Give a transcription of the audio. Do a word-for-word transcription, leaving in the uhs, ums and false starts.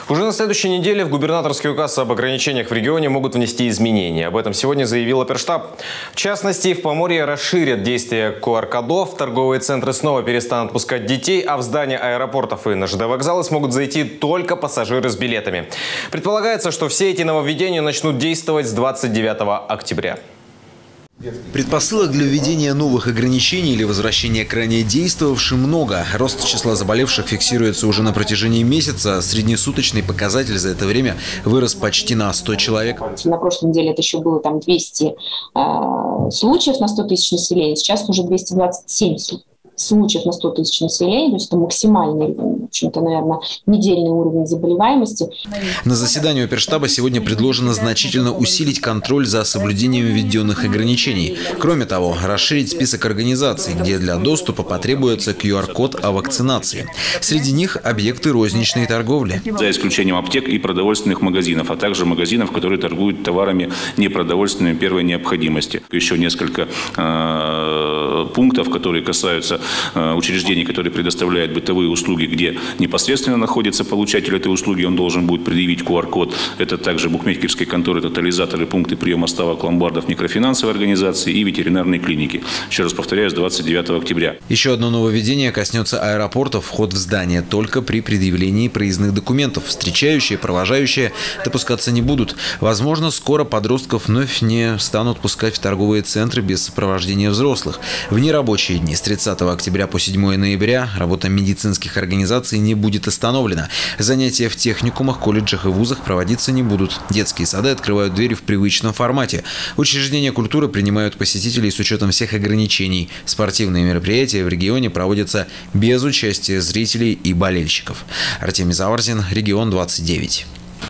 Уже на следующей неделе в губернаторский указ об ограничениях в регионе могут внести изменения. Об этом сегодня заявил оперштаб. В частности, в Поморье расширят действие ку ар кодов, торговые центры снова перестанут пускать детей, а в здания аэропортов и на жэ дэ вокзалы смогут зайти только пассажиры с билетами. Предполагается, что все эти нововведения начнут действовать с двадцать девятого октября. Предпосылок для введения новых ограничений или возвращения к ранее действовавшим много. Рост числа заболевших фиксируется уже на протяжении месяца. Среднесуточный показатель за это время вырос почти на сто человек. На прошлой неделе это еще было там двести э, случаев на сто тысяч населения. Сейчас уже двести двадцать семь случаев на сто тысяч населения. То есть это максимальный, в общем-то, наверное, недельный уровень заболеваемости. На заседании оперштаба сегодня предложено значительно усилить контроль за соблюдением введенных ограничений. Кроме того, расширить список организаций, где для доступа потребуется ку ар код о вакцинации. Среди них объекты розничной торговли. За исключением аптек и продовольственных магазинов, а также магазинов, которые торгуют товарами непродовольственными первой необходимости. Еще несколько э, пунктов, которые касаются учреждений, которые предоставляют бытовые услуги, где непосредственно находится получатель этой услуги, он должен будет предъявить ку ар код. Это также букмекерские конторы, тотализаторы, пункты приема ставок, ломбардов, микрофинансовые организации и ветеринарные клиники. Еще раз повторяю, с двадцать девятого октября. Еще одно нововведение коснется аэропортов. Вход в здание только при предъявлении проездных документов. Встречающие, провожающие допускаться не будут. Возможно, скоро подростков вновь не станут пускать в торговые центры без сопровождения взрослых. В нерабочие дни с тридцатого октября по седьмое ноября работа медицинских организаций не будет остановлена. Занятия в техникумах, колледжах и вузах проводиться не будут. Детские сады открывают двери в привычном формате. Учреждения культуры принимают посетителей с учетом всех ограничений. Спортивные мероприятия в регионе проводятся без участия зрителей и болельщиков. Артемий Заварзин, Регион двадцать девять.